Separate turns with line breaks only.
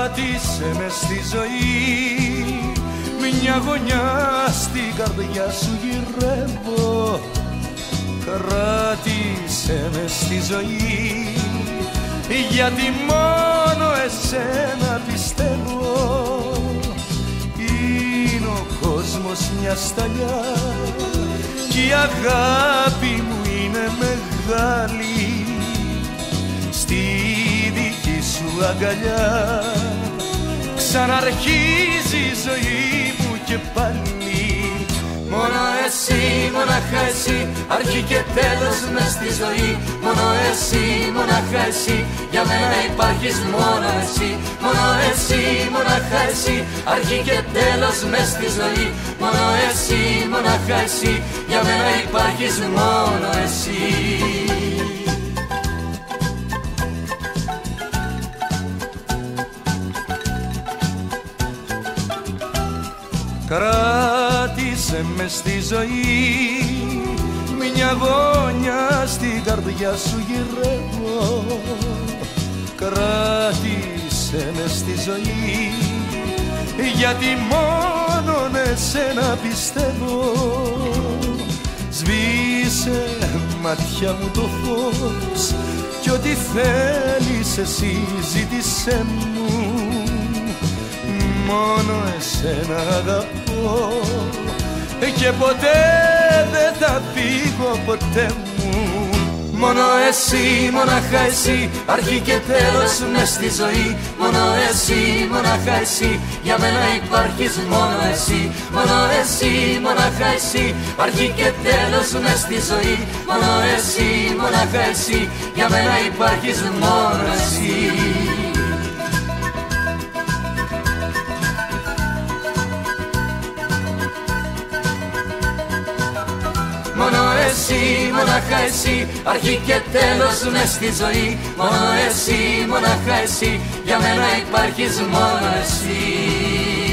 Κράτησε με στη ζωή, μια γωνιά στην καρδιά σου γυρεύω. Κράτησε με στη ζωή, γιατί μόνο εσένα πιστεύω. Είναι ο κόσμος μια σταλιά κι η αγάπη μου είναι μεγάλη. Στη δική σου αγκαλιά ξαναρχίζει η ζωή μου και πάλι. Μόνο εσύ, μονάχα εσύ, αρχή και τέλος μες στη ζωή. Μόνο εσύ, μονάχα εσύ, για μένα υπάρχεις μόνο εσύ. Μόνο εσύ, μονάχα εσύ, αρχή και τέλος μες στη ζωή. Μόνο εσύ, μονάχα εσύ, για μένα υπάρχεις μόνο εσύ. Κράτησε με στη ζωή, μια γωνιά στην καρδιά σου γυρεύω. Κράτησε με στη ζωή, γιατί μόνον εσένα πιστεύω. Σβήσε μάτια μου το φως κι ό,τι θέλεις εσύ ζήτησέ μου. Μόνο εσένα αγαπώ και ποτέ δεν θα φύγω ποτέ μου. Μόνο εσύ, μονάχα εσύ, αρχή και τέλος μες στη ζωή. Μόνο εσύ, μονάχα εσύ, για μένα υπάρχεις μόνο εσύ. Μόνο εσύ, μονάχα εσύ, αρχή και τέλος μες στη ζωή. Μόνο εσύ, μονάχα εσύ, για μένα υπάρχεις μόνο εσύ. Μόνο εσύ, μονάχα εσύ, αρχή και τέλος μες στη ζωή. Μόνο εσύ, μονάχα εσύ, για μένα υπάρχεις μόνο εσύ.